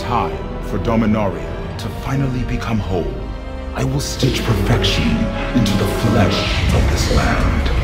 time for Dominaria to finally become whole. I will stitch perfection into the flesh of this land.